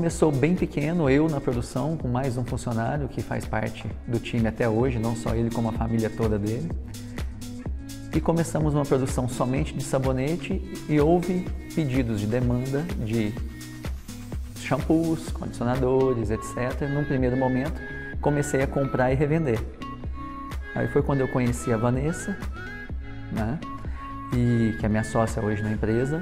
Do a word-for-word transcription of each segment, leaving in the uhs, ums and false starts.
começou bem pequeno, eu na produção, com mais um funcionário que faz parte do time até hoje, não só ele como a família toda dele. E começamos uma produção somente de sabonete e houve pedidos de demanda de shampoos, condicionadores, etcétera. Num primeiro momento, comecei a comprar e revender. Aí foi quando eu conheci a Vanessa, né? E, que é minha sócia hoje na empresa.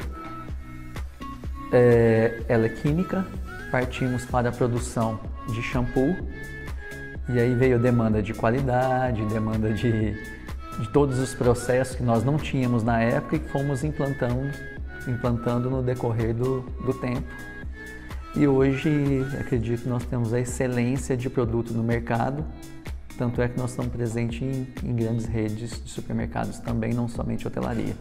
É, ela é química, partimos para a produção de shampoo e aí veio demanda de qualidade, demanda de, de todos os processos que nós não tínhamos na época e que fomos implantando, implantando no decorrer do, do tempo. E hoje acredito que nós temos a excelência de produto no mercado, tanto é que nós estamos presentes em, em grandes redes de supermercados também, não somente hotelaria.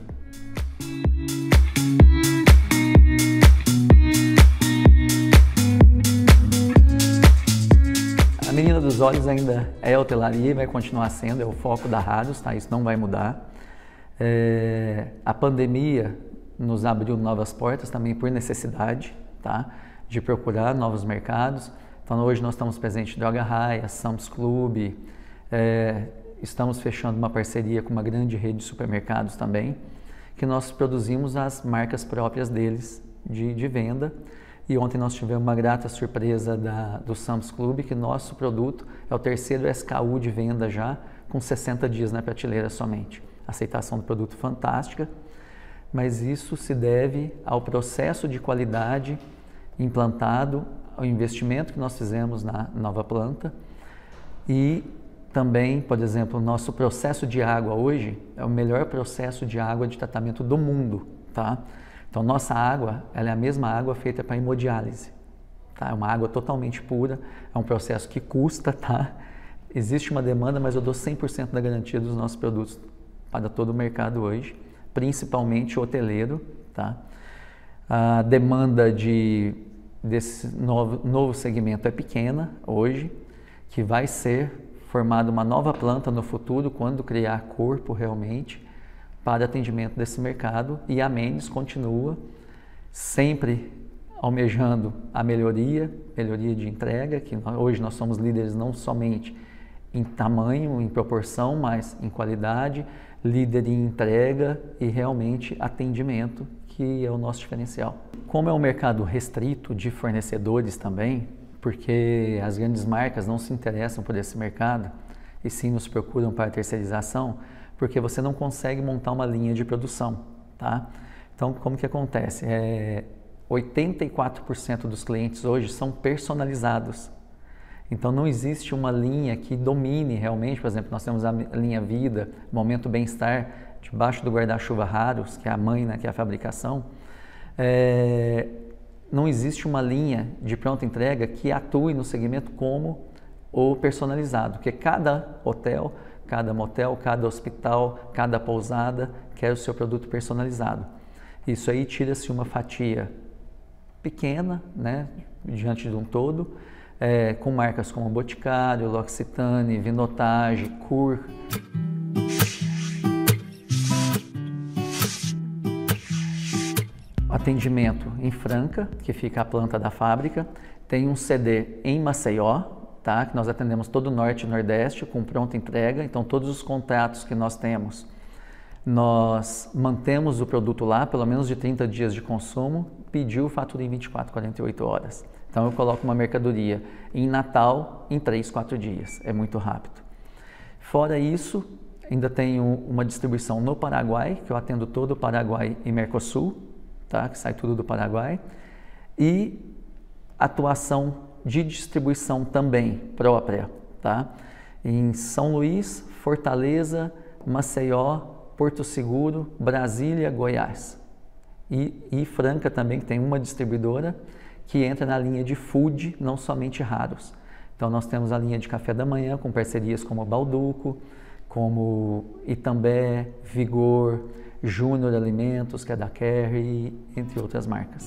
A menina dos olhos ainda é hotelaria e vai continuar sendo, é o foco da Rados, tá? Isso não vai mudar. É, a pandemia nos abriu novas portas também por necessidade, tá? De procurar novos mercados. Então hoje nós estamos presentes em Droga Raia, Sam's Club, é, estamos fechando uma parceria com uma grande rede de supermercados também, que nós produzimos as marcas próprias deles de, de venda. E ontem nós tivemos uma grata surpresa da, do Sam's Club, que nosso produto é o terceiro S K U de venda já, com sessenta dias na prateleira somente. Aceitação do produto fantástica, mas isso se deve ao processo de qualidade implantado, ao investimento que nós fizemos na nova planta e também, por exemplo, o nosso processo de água hoje é o melhor processo de água de tratamento do mundo, tá? Então, nossa água, ela é a mesma água feita para hemodiálise, tá? É uma água totalmente pura, é um processo que custa, tá? Existe uma demanda, mas eu dou cem por cento da garantia dos nossos produtos para todo o mercado hoje, principalmente hoteleiro, tá? A demanda de, desse novo, novo segmento é pequena hoje, que vai ser formada uma nova planta no futuro, quando criar corpo realmente, para atendimento desse mercado. E a Mendes continua sempre almejando a melhoria, melhoria de entrega, que hoje nós somos líderes não somente em tamanho, em proporção, mas em qualidade, líder em entrega e realmente atendimento, que é o nosso diferencial. Como é um mercado restrito de fornecedores também, porque as grandes marcas não se interessam por esse mercado e sim nos procuram para terceirização, porque você não consegue montar uma linha de produção, tá? Então, como que acontece? É, oitenta e quatro por cento dos clientes hoje são personalizados. Então, não existe uma linha que domine realmente. Por exemplo, nós temos a linha Vida, Momento Bem-Estar, debaixo do guarda-chuva Raros, que é a mãe, né, que é a fabricação. É, não existe uma linha de pronta entrega que atue no segmento como o personalizado, porque cada hotel, cada motel, cada hospital, cada pousada quer o seu produto personalizado. Isso aí tira-se uma fatia pequena, né, diante de um todo, é, com marcas como Boticário, L'Occitane, Vinotage, Cur. Atendimento em Franca, que fica a planta da fábrica, tem um C D em Maceió, tá? Que nós atendemos todo o Norte e Nordeste com pronta entrega. Então, todos os contratos que nós temos, nós mantemos o produto lá, pelo menos de trinta dias de consumo, pediu, fatura em vinte e quatro, quarenta e oito horas. Então, eu coloco uma mercadoria em Natal em três, quatro dias, é muito rápido. Fora isso, ainda tenho uma distribuição no Paraguai, que eu atendo todo o Paraguai e Mercosul, tá? Que sai tudo do Paraguai, e atuação de distribuição também própria, tá? Em São Luís, Fortaleza, Maceió, Porto Seguro, Brasília, Goiás. E, e Franca também, que tem uma distribuidora que entra na linha de food, não somente Raros. Então nós temos a linha de café da manhã com parcerias como Balduco, como Itambé, Vigor, Júnior Alimentos, que é da Kerry, entre outras marcas.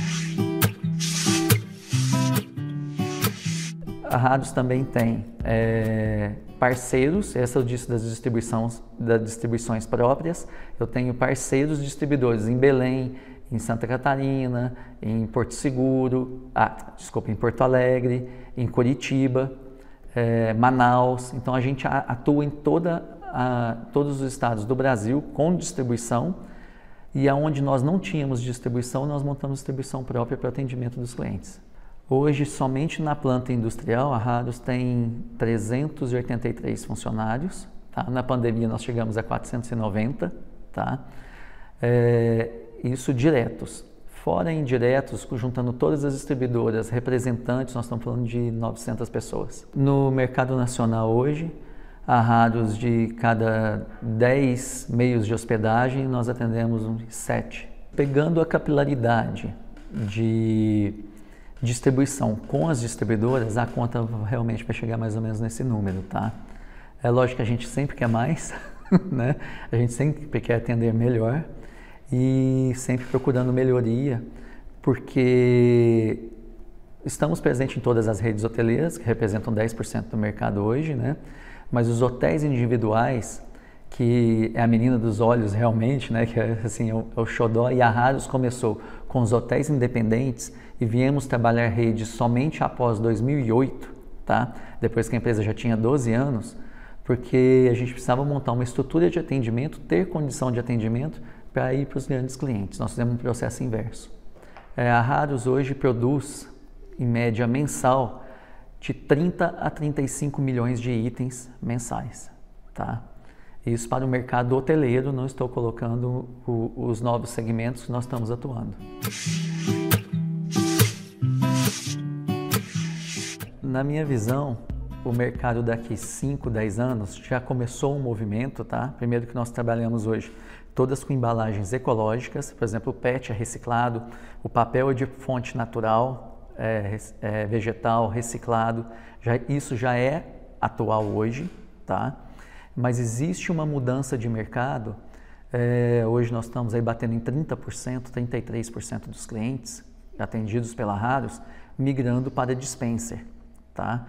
A Rados também tem é, parceiros, essa eu disse das distribuições, das distribuições próprias. Eu tenho parceiros distribuidores em Belém, em Santa Catarina, em Porto Seguro, ah, desculpa, em Porto Alegre, em Curitiba, é, Manaus. Então a gente atua em toda a, todos os estados do Brasil com distribuição, e aonde nós não tínhamos distribuição, nós montamos distribuição própria para o atendimento dos clientes. Hoje, somente na planta industrial, a Rados tem trezentos e oitenta e três funcionários. Tá? Na pandemia, nós chegamos a quatrocentos e noventa. Tá? É, isso diretos. Fora indiretos, juntando todas as distribuidoras, representantes, nós estamos falando de novecentas pessoas. No mercado nacional hoje, a Rados, de cada dez meios de hospedagem, nós atendemos uns sete. Pegando a capilaridade de distribuição com as distribuidoras, a conta realmente vai chegar mais ou menos nesse número, tá? É lógico que a gente sempre quer mais, né? A gente sempre quer atender melhor e sempre procurando melhoria, porque estamos presentes em todas as redes hoteleiras, que representam dez por cento do mercado hoje, né? Mas os hotéis individuais, que é a menina dos olhos realmente, né? Que é, assim, é o, é o xodó, e a Rados começou com os hotéis independentes e viemos trabalhar redes somente após dois mil e oito, tá? Depois que a empresa já tinha doze anos, porque a gente precisava montar uma estrutura de atendimento, ter condição de atendimento para ir para os grandes clientes. Nós fizemos um processo inverso. É, a Rados hoje produz, em média mensal, de trinta a trinta e cinco milhões de itens mensais, tá? Isso para o mercado hoteleiro, não estou colocando o, os novos segmentos que nós estamos atuando. Na minha visão, o mercado daqui cinco, dez anos já começou um movimento, tá? Primeiro que nós trabalhamos hoje todas com embalagens ecológicas, por exemplo, o P E T é reciclado, o papel é de fonte natural, é, é vegetal, reciclado, já, isso já é atual hoje, tá? Mas existe uma mudança de mercado, é, hoje nós estamos aí batendo em trinta por cento, trinta e três por cento dos clientes atendidos pela Rados, migrando para dispenser, tá?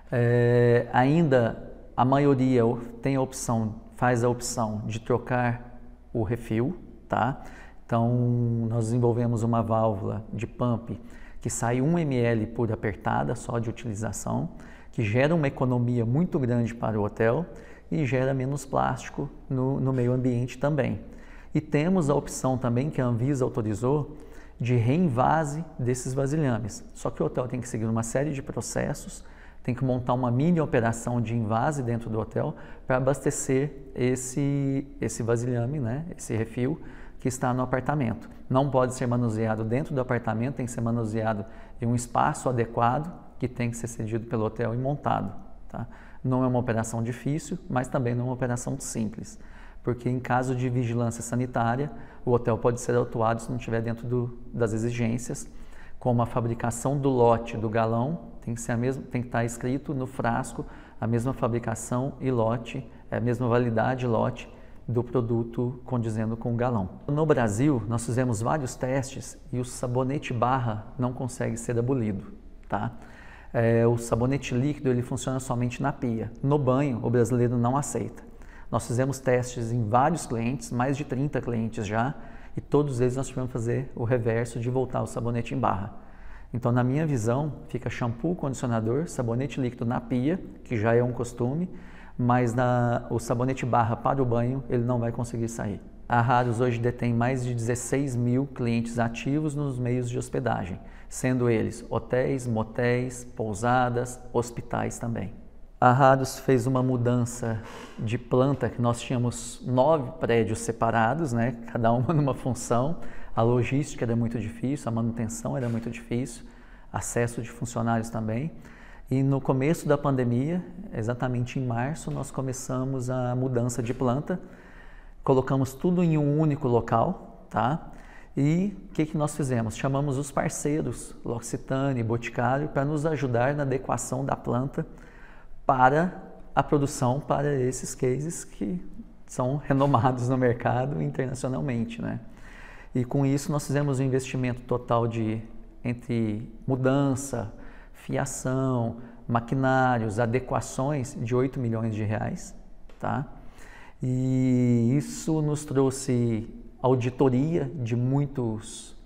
É, ainda a maioria tem a opção, faz a opção de trocar o refil, tá? Então nós desenvolvemos uma válvula de pump que sai um mililitro por apertada só de utilização, que gera uma economia muito grande para o hotel e gera menos plástico no, no meio ambiente também. E temos a opção também que a Anvisa autorizou de reenvase desses vasilhames. Só que o hotel tem que seguir uma série de processos, tem que montar uma mini operação de envase dentro do hotel para abastecer esse, esse vasilhame, né, esse refil que está no apartamento. Não pode ser manuseado dentro do apartamento, tem que ser manuseado em um espaço adequado que tem que ser cedido pelo hotel e montado, tá? Não é uma operação difícil, mas também não é uma operação simples, porque em caso de vigilância sanitária, o hotel pode ser autuado se não estiver dentro do, das exigências, como a fabricação do lote do galão, tem que ser a mesma, tem que estar escrito no frasco a mesma fabricação e lote, a mesma validade lote do produto condizendo com o galão. No Brasil, nós fizemos vários testes e o sabonete barra não consegue ser abolido, tá? É, o sabonete líquido ele funciona somente na pia. No banho, o brasileiro não aceita. Nós fizemos testes em vários clientes, mais de trinta clientes já, e todos eles nós tivemos que fazer o reverso de voltar o sabonete em barra. Então, na minha visão, fica shampoo, condicionador, sabonete líquido na pia, que já é um costume, mas na, o sabonete barra para o banho, ele não vai conseguir sair. A Rados hoje detém mais de dezesseis mil clientes ativos nos meios de hospedagem, sendo eles hotéis, motéis, pousadas, hospitais também. A Rados fez uma mudança de planta, que nós tínhamos nove prédios separados, né, cada uma numa função. A logística era muito difícil, a manutenção era muito difícil, acesso de funcionários também. E no começo da pandemia, exatamente em março, nós começamos a mudança de planta, colocamos tudo em um único local, tá? E o que, que nós fizemos? Chamamos os parceiros, L'Occitane e Boticário, para nos ajudar na adequação da planta para a produção para esses cases que são renomados no mercado internacionalmente, né? E com isso nós fizemos um investimento total de entre mudança, fiação, maquinários, adequações de oito milhões de reais, tá? E isso nos trouxe auditoria de muitos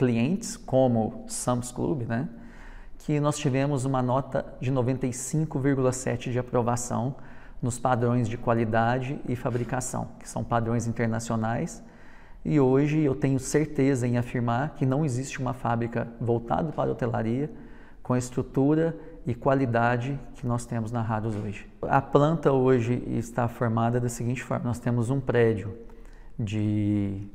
clientes, como Sam's Club, né, que nós tivemos uma nota de noventa e cinco vírgula sete de aprovação nos padrões de qualidade e fabricação, que são padrões internacionais. E hoje eu tenho certeza em afirmar que não existe uma fábrica voltada para a hotelaria com a estrutura e qualidade que nós temos na Rados hoje. A planta hoje está formada da seguinte forma: nós temos um prédio de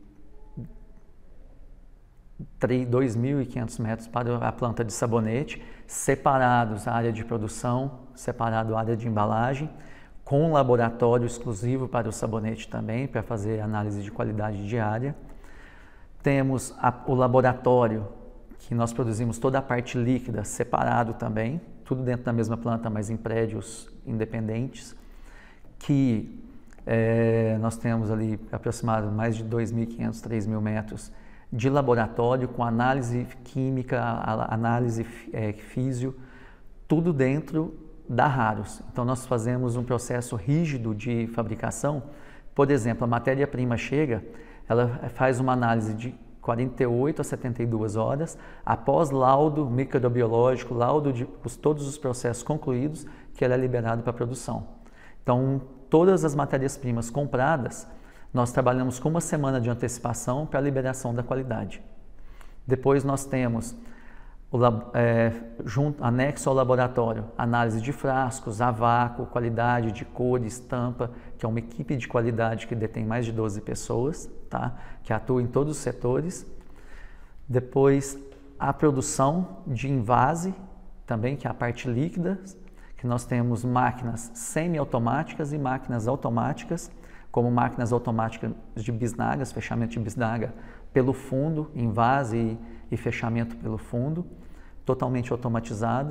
dois mil e quinhentos metros para a planta de sabonete, separados a área de produção, separado a área de embalagem, com um laboratório exclusivo para o sabonete também, para fazer análise de qualidade diária. Temos a, o laboratório, que nós produzimos toda a parte líquida, separado também, tudo dentro da mesma planta, mas em prédios independentes, que é, nós temos ali aproximadamente mais de dois mil e quinhentos, três mil metros de laboratório, com análise química, análise é, físio, tudo dentro da Rados. Então nós fazemos um processo rígido de fabricação. Por exemplo, a matéria-prima chega, ela faz uma análise de quarenta e oito a setenta e duas horas, após laudo microbiológico, laudo de todos os processos concluídos, que ela é liberada para a produção. Então, todas as matérias-primas compradas, nós trabalhamos com uma semana de antecipação para a liberação da qualidade. Depois nós temos O, é, junto, anexo ao laboratório, análise de frascos, a vácuo, qualidade de cor, estampa, que é uma equipe de qualidade que detém mais de doze pessoas, tá? Que atua em todos os setores. Depois, a produção de envase, também, que é a parte líquida, que nós temos máquinas semi-automáticas e máquinas automáticas, como máquinas automáticas de bisnagas, fechamento de bisnaga pelo fundo, envase e, e fechamento pelo fundo, totalmente automatizado.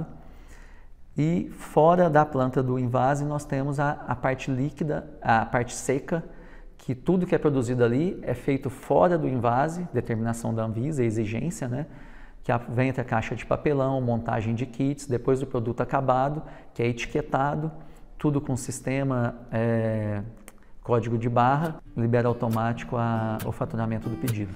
E fora da planta do envase nós temos a, a parte líquida, a parte seca, que tudo que é produzido ali é feito fora do envase, determinação da Anvisa, exigência, né? Que vem entre a caixa de papelão, montagem de kits, depois do produto acabado, que é etiquetado, tudo com sistema, é, código de barra, libera automático a, o faturamento do pedido.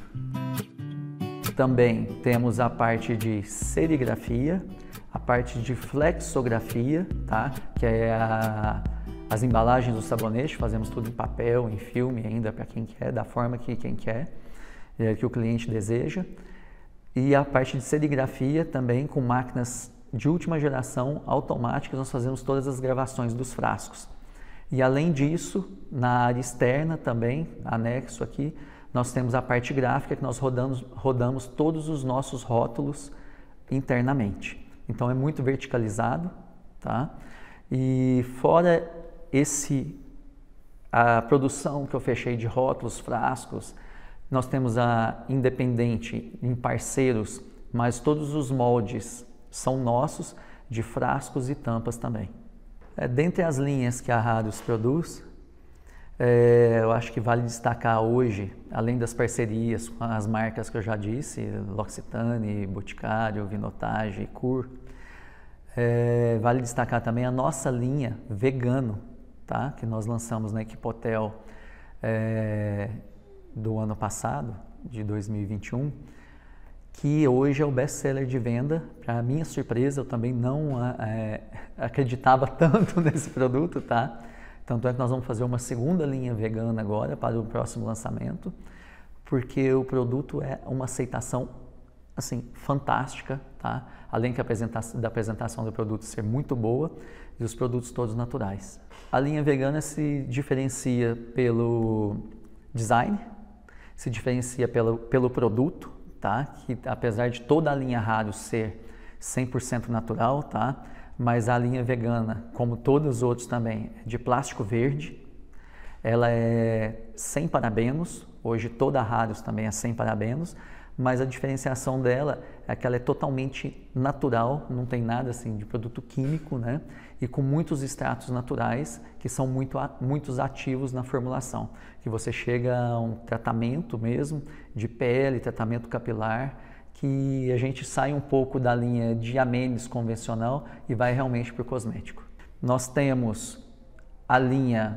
Também temos a parte de serigrafia, a parte de flexografia, tá? Que é a, as embalagens do sabonete, fazemos tudo em papel, em filme ainda para quem quer, da forma que quem quer, é, que o cliente deseja. E a parte de serigrafia também com máquinas de última geração automáticas, nós fazemos todas as gravações dos frascos. E além disso, na área externa também, anexo aqui, nós temos a parte gráfica que nós rodamos, rodamos todos os nossos rótulos internamente. Então é muito verticalizado, tá? E fora esse, a produção que eu fechei de rótulos, frascos, nós temos a independente em parceiros, mas todos os moldes são nossos, de frascos e tampas também. É, dentre as linhas que a Rados produz, é, eu acho que vale destacar hoje, além das parcerias com as marcas que eu já disse, L'Occitane, Boticário, Vinotage, Cur, é, vale destacar também a nossa linha vegano, tá? Que nós lançamos na Equipotel é, do ano passado, de dois mil e vinte e um, que hoje é o best-seller de venda. Para minha surpresa, eu também não é, acreditava tanto nesse produto, tá? Tanto é que nós vamos fazer uma segunda linha vegana agora para o próximo lançamento, porque o produto é uma aceitação assim fantástica, tá? Além que a apresentação, da apresentação do produto ser muito boa e os produtos todos naturais. A linha vegana se diferencia pelo design, se diferencia pelo, pelo produto, tá? Que apesar de toda a linha Rados ser cem por cento natural, tá? Mas a linha vegana, como todos os outros também, é de plástico verde, ela é sem parabenos, hoje toda a Rados também é sem parabenos, mas a diferenciação dela é que ela é totalmente natural, não tem nada assim de produto químico, né? E com muitos extratos naturais que são muito, muitos ativos na formulação, que você chega a um tratamento mesmo de pele, tratamento capilar, que a gente sai um pouco da linha de amêndoas convencional e vai realmente para o cosmético. Nós temos a linha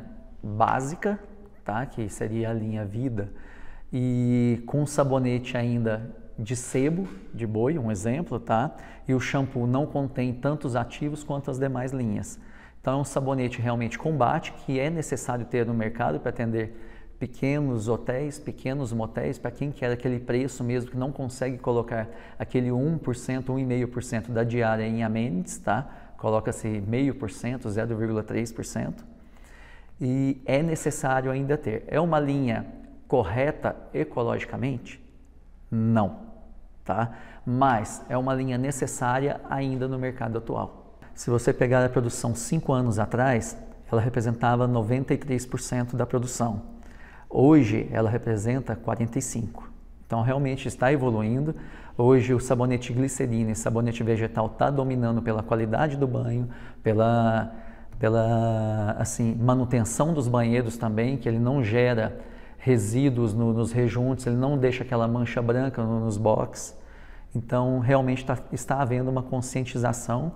básica, tá? Que seria a linha Vida, e com sabonete ainda de sebo de boi, um exemplo, tá? E o shampoo não contém tantos ativos quanto as demais linhas. Então é um sabonete realmente combate, que é necessário ter no mercado para atender pequenos hotéis, pequenos motéis, para quem quer aquele preço mesmo, que não consegue colocar aquele um por cento, um vírgula cinco por cento da diária em amenities, tá? Coloca-se zero vírgula cinco por cento, zero vírgula três por cento. E é necessário ainda ter. É uma linha correta ecologicamente? Não, tá? Mas é uma linha necessária ainda no mercado atual. Se você pegar a produção cinco anos atrás, ela representava noventa e três por cento da produção. Hoje ela representa quarenta e cinco por cento. Então realmente está evoluindo. Hoje o sabonete glicerina e sabonete vegetal está dominando pela qualidade do banho, pela, pela assim, manutenção dos banheiros também, que ele não gera resíduos no, nos rejuntos, ele não deixa aquela mancha branca no, nos box. Então realmente tá, está havendo uma conscientização.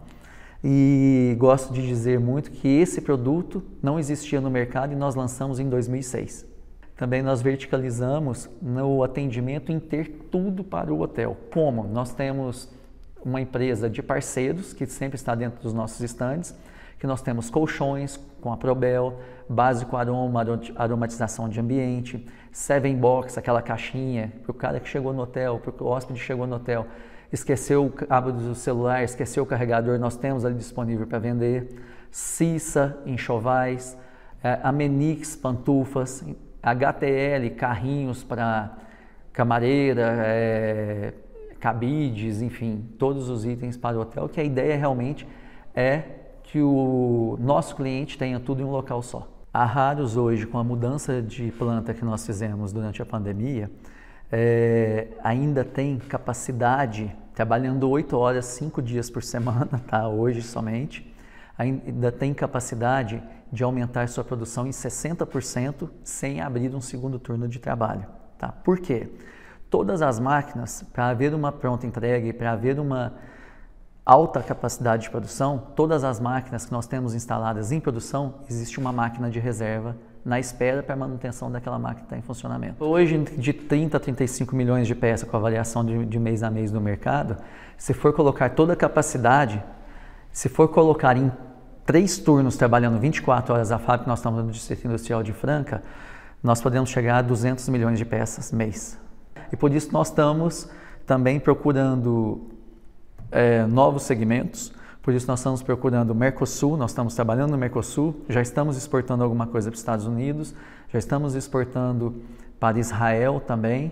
E gosto de dizer muito que esse produto não existia no mercado e nós lançamos em dois mil e seis. Também nós verticalizamos no atendimento em ter tudo para o hotel. Como? Nós temos uma empresa de parceiros que sempre está dentro dos nossos estandes, que nós temos colchões com a Probel, básico aroma, aromatização de ambiente, Seven Box, aquela caixinha para o cara que chegou no hotel, para o hóspede que chegou no hotel, esqueceu o cabo do celular, esqueceu o carregador, nós temos ali disponível para vender, Cissa, enxovais, Amenix, pantufas, H T L, carrinhos para camareira, é, cabides, enfim, todos os itens para o hotel, que a ideia realmente é que o nosso cliente tenha tudo em um local só. A Raros hoje, com a mudança de planta que nós fizemos durante a pandemia, é, ainda tem capacidade, trabalhando oito horas, cinco dias por semana, tá? Hoje somente, ainda tem capacidade de aumentar sua produção em sessenta por cento sem abrir um segundo turno de trabalho. Tá? Por quê? Todas as máquinas, para haver uma pronta entrega e para haver uma alta capacidade de produção, todas as máquinas que nós temos instaladas em produção, existe uma máquina de reserva na espera para a manutenção daquela máquina que está em funcionamento. Hoje, de trinta a trinta e cinco milhões de peças com a variação de, de mês a mês no mercado, se for colocar toda a capacidade, se for colocar em três turnos trabalhando vinte e quatro horas a fábrica, nós estamos no Distrito Industrial de Franca, nós podemos chegar a duzentos milhões de peças mês. E por isso nós estamos também procurando é, novos segmentos, por isso nós estamos procurando o Mercosul, nós estamos trabalhando no Mercosul, já estamos exportando alguma coisa para os Estados Unidos, já estamos exportando para Israel também,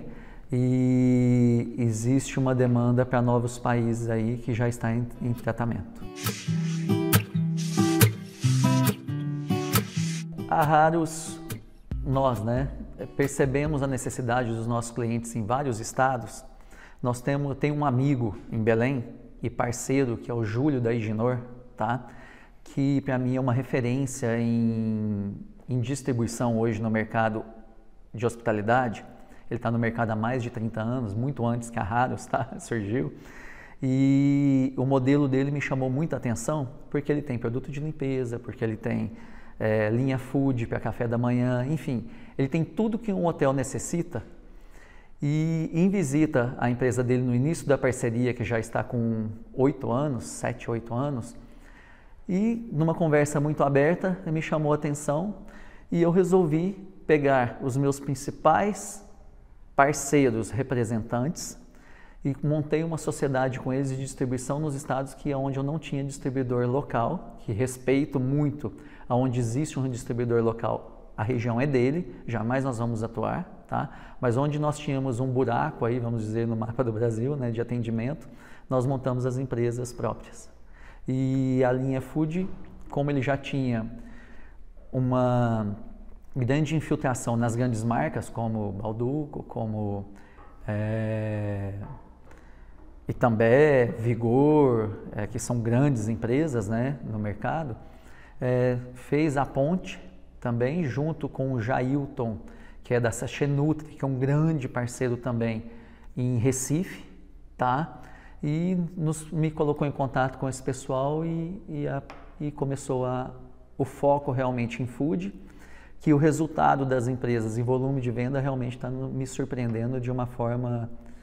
e existe uma demanda para novos países aí que já está em, em tratamento. A Raros, nós, né, percebemos a necessidade dos nossos clientes em vários estados. Nós temos, tem um amigo em Belém e parceiro, que é o Júlio da Higinor, tá? Que para mim é uma referência em, em distribuição hoje no mercado de hospitalidade. Ele está no mercado há mais de trinta anos, muito antes que a Raros, tá? Surgiu. E o modelo dele me chamou muita atenção, porque ele tem produto de limpeza, porque ele tem É, linha food para café da manhã, enfim, ele tem tudo que um hotel necessita. E em visita à empresa dele no início da parceria, que já está com oito anos, sete, oito anos, e numa conversa muito aberta, me chamou a atenção e eu resolvi pegar os meus principais parceiros representantes e montei uma sociedade com eles de distribuição nos estados que é onde eu não tinha distribuidor local, que respeito muito aonde existe um distribuidor local, a região é dele, jamais nós vamos atuar, tá? Mas onde nós tínhamos um buraco aí, vamos dizer, no mapa do Brasil, né, de atendimento, nós montamos as empresas próprias. E a linha Food, como ele já tinha uma grande infiltração nas grandes marcas, como Balduco, como é, Itambé, Vigor, é, que são grandes empresas, né, no mercado, É, fez a ponte também junto com o Jailton, que é da Sachê Nutri, que é um grande parceiro também em Recife, tá? E nos, me colocou em contato com esse pessoal e, e, a, e começou a, o foco realmente em food, que o resultado das empresas em volume de venda realmente está me surpreendendo de uma forma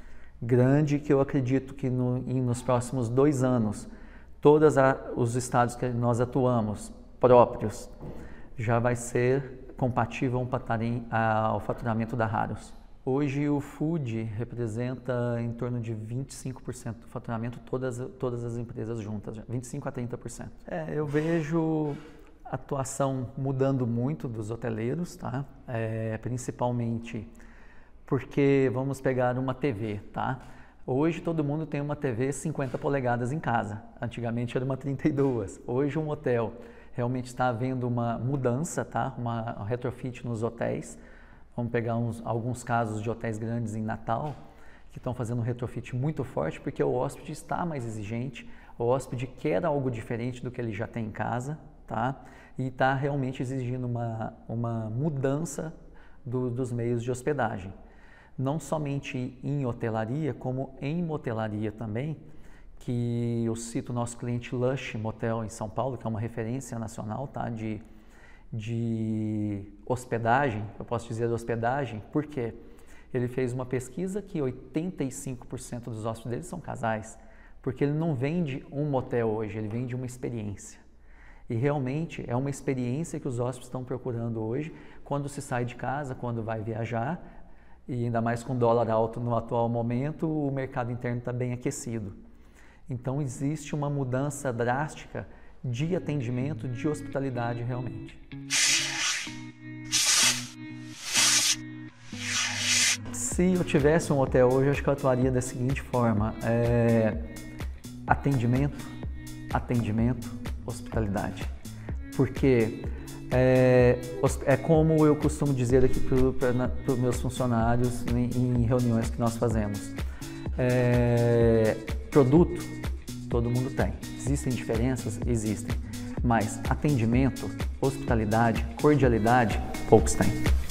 grande que eu acredito que no, em, nos próximos dois anos, todos os estados que nós atuamos, próprios, já vai ser compatível um patarim, ao faturamento da Raros. Hoje o food representa em torno de vinte e cinco por cento do faturamento, todas, todas as empresas juntas, vinte e cinco a trinta por cento. É, eu vejo a atuação mudando muito dos hoteleiros, tá? É, principalmente porque vamos pegar uma T V, tá? Hoje todo mundo tem uma T V cinquenta polegadas em casa, antigamente era uma trinta e duas. Hoje um hotel realmente está havendo uma mudança, tá? Uma um retrofit nos hotéis. Vamos pegar uns, alguns casos de hotéis grandes em Natal, que estão fazendo um retrofit muito forte, porque o hóspede está mais exigente, o hóspede quer algo diferente do que ele já tem em casa, tá? E está realmente exigindo uma, uma mudança do, dos meios de hospedagem. Não somente em hotelaria, como em motelaria também, que eu cito o nosso cliente Lush Motel em São Paulo, que é uma referência nacional, tá? De de hospedagem, eu posso dizer hospedagem, porque ele fez uma pesquisa que oitenta e cinco por cento dos hóspedes dele são casais, porque ele não vende um motel hoje, ele vende uma experiência. E realmente é uma experiência que os hóspedes estão procurando hoje, quando se sai de casa, quando vai viajar, e ainda mais com dólar alto no atual momento, o mercado interno está bem aquecido. Então existe uma mudança drástica de atendimento, de hospitalidade realmente. Se eu tivesse um hotel hoje, acho que eu atuaria da seguinte forma, é, atendimento, atendimento, hospitalidade. Porque é, é como eu costumo dizer aqui para os meus funcionários em, em reuniões que nós fazemos. É, produto, todo mundo tem. Existem diferenças? Existem. Mas atendimento, hospitalidade, cordialidade, poucos têm.